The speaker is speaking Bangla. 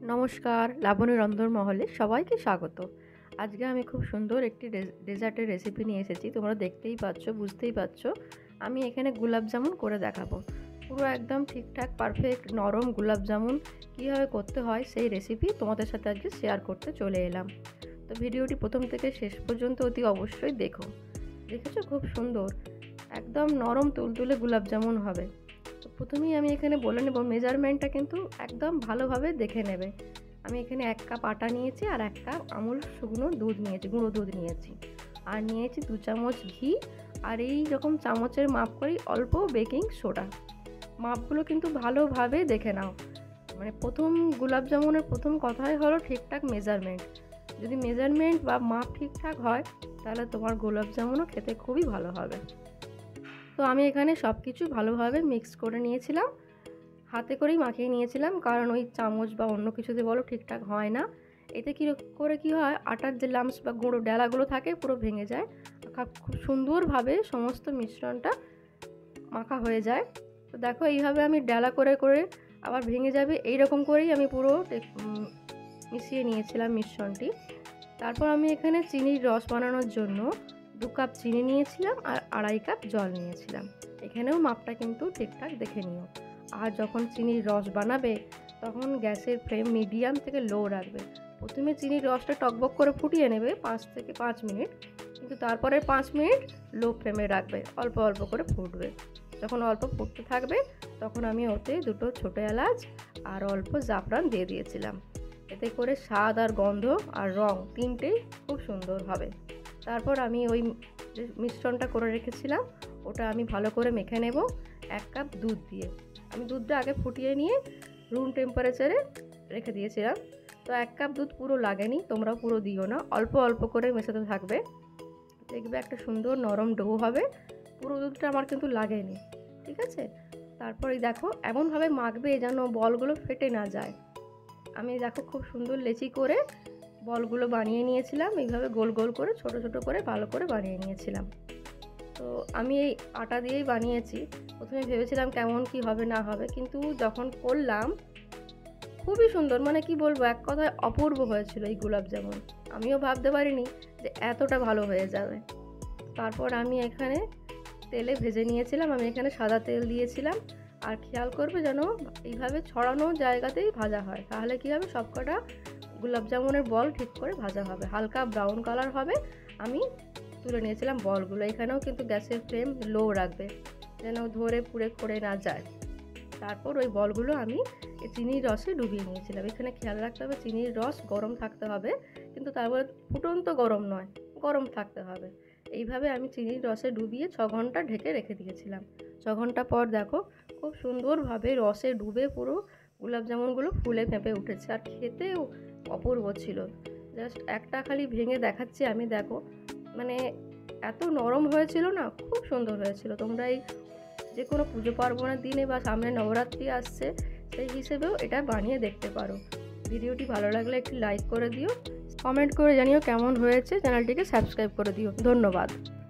নমস্কার, লাবণী রন্ধনমহলে সবাইকে স্বাগত। আজকে আমি খুব সুন্দর একটি ডেজার্টের রেসিপি নিয়ে এসেছি। তোমরা দেখতেই পাচ্ছ, বুঝতেই পারছো। আমি এখানে গোলাপ জামুন করে দেখাবো। পুরো একদম ঠিকঠাক পারফেক্ট নরম গোলাপ জামুন কীভাবে করতে হয় সেই রেসিপি তোমাদের সাথে আজকে শেয়ার করতে চলে এলাম। তো ভিডিওটি প্রথম থেকে শেষ পর্যন্ত অতি অবশ্যই দেখো। দেখেছো, খুব সুন্দর একদম নরম তুলতুলে গোলাপ জামুন হবে। তো প্রথমেই আমি এখানে বলে নেব, মেজারমেন্টটা কিন্তু একদম ভালোভাবে দেখে নেবে। আমি এখানে 1 কাপ আটা নিয়েছি আর 1 কাপ আমুল শুকনো দুধ নিয়েছি, গুঁড়ো দুধ নিয়েছি, আর নিয়েছি 2 চামচ ঘি, আর এই রকম চামচের মাপ করেই অল্প বেকিং সোডা। মাপগুলো কিন্তু ভালোভাবে দেখে নাও। মানে প্রথম গোলাপ জামুনের প্রথম কথাই হলো ঠিকঠাক মেজারমেন্ট। যদি মেজারমেন্ট বা মাপ ঠিকঠাক হয় তাহলে তোমার গোলাপ জামুনও খেতে খুবই ভালো হবে। তো আমি এখানে সব কিছু ভালোভাবে মিক্স করে নিয়েছিলাম, হাতে করেই মাখিয়ে নিয়েছিলাম, কারণ ওই চামচ বা অন্য কিছুতে বলো ঠিকঠাক হয় না। এতে কি হয়, আটার যে লাম্পস বা গুঁড়ো ডেলাগুলো থাকে পুরো ভেঙে যায়। খুব সুন্দরভাবে সমস্ত মিশ্রণটা মাখা হয়ে যায়। তো দেখো, এইভাবে আমি ডেলা করে করে আবার ভেঙে যাবে এই রকম করেই আমি পুরো মিশিয়ে নিয়েছিলাম মিশ্রণটি। তারপর আমি এখানে চিনির রস বানানোর জন্য 2 কাপ চিনি নিয়েছিলাম আর 2.5 কাপ জল নিয়েছিলাম। এখানেও মাপটা কিন্তু ঠিকঠাক দেখে নিও। আর যখন চিনির রস বানাবে তখন গ্যাসের ফ্লেম মিডিয়াম থেকে লো রাখবে। প্রথমে চিনির রসটা টকবক করে ফুটিয়ে নেবে 5 থেকে 5 মিনিট, কিন্তু তারপরে 5 মিনিট লো ফ্লেমে রাখবে, অল্প অল্প করে ফুটবে। যখন অল্প ফুটতে থাকবে তখন আমি ওতে 2টো ছোটো এলাচ আর অল্প জাফরান দিয়ে দিয়েছিলাম। এতে করে স্বাদ আর গন্ধ আর রং তিনটেই খুব সুন্দর হবে। তারপর আমি ওই যে মিশ্রণটা করে রেখেছিলাম ওটা আমি ভালো করে মেখে নেব 1 কাপ দুধ দিয়ে। আমি দুধটা আগে ফুটিয়ে নিয়ে রুম টেম্পারেচারে রেখে দিয়েছিলাম। তো 1 কাপ দুধ পুরো লাগেনি, তোমরাও পুরো দিও না, অল্প অল্প করে মেশাতে থাকবে। দেখবে একটা সুন্দর নরম ডো হবে। পুরো দুধটা আমার কিন্তু লাগেনি, ঠিক আছে। তারপরে দেখো এমনভাবে মাখবে যেন বলগুলো ফেটে না যায়। আমি দেখো খুব সুন্দর লেচি করে বলগুলো বানিয়ে নিয়েছিলাম, এইভাবে গোল গোল করে ছোট ছোট করে ভালো করে বানিয়ে নিয়েছিলাম। তো আমি এই আটা দিয়েই বানিয়েছি। প্রথমে ভেবেছিলাম কেমন কি হবে না হবে, কিন্তু যখন করলাম খুবই সুন্দর, মানে কি বলবো, এক কথায় অপূর্ব হয়েছিল এই গোলাপ জামুন। আমিও ভাবতে পারিনি যে এতটা ভালো হয়ে যাবে। তারপর আমি এখানে তেলে ভেজে নিয়েছিলাম, আমি এখানে সাদা তেল দিয়েছিলাম। আর খেয়াল করবে যেন এইভাবে ছড়ানো জায়গাতেই ভাজা হয়, তাহলে কি হবে, সবকটা গোলাপ জামুনের বল ঠিক করে ভাজা হবে, হালকা ব্রাউন কালার হবে। আমি তুলে নিয়েছিলাম বলগুলো। এখানেও কিন্তু গ্যাসের ফ্লেম লো রাখবে যেন ধরে পুড়ে খড়ে না যায়। তারপর ওই বলগুলো আমি চিনির রসে ডুবিয়ে নিয়েছিলাম। এখানে খেয়াল রাখতে হবে চিনির রস গরম থাকতে হবে, কিন্তু তারপরে ফুটন্ত গরম নয়, গরম থাকতে হবে। এইভাবে আমি চিনির রসে ডুবিয়ে 6 ঘন্টা ঢেকে রেখে দিয়েছিলাম। 6 ঘন্টা পর দেখো খুব সুন্দরভাবে রসে ডুবে পুরো গোলাপ জামুনগুলো ফুলে ফেঁপে উঠেছে, আর খেতেও অপূর্ব ছিল। জাস্ট একটা খালি ভেঙে দেখাচ্ছি আমি, দেখো মানে এত নরম হয়েছিল না, খুব সুন্দর হয়েছিল। তোমরা এই যে কোনো পুজো পার্বণের দিনে বা সামনে নবরাত্রি আসছে সেই হিসেবেও এটা বানিয়ে দেখতে পারো। ভিডিওটি ভালো লাগলে একটি লাইক করে দিও, কমেন্ট করে জানিও কেমন হয়েছে, চ্যানেলটিকে সাবস্ক্রাইব করে দিও। ধন্যবাদ।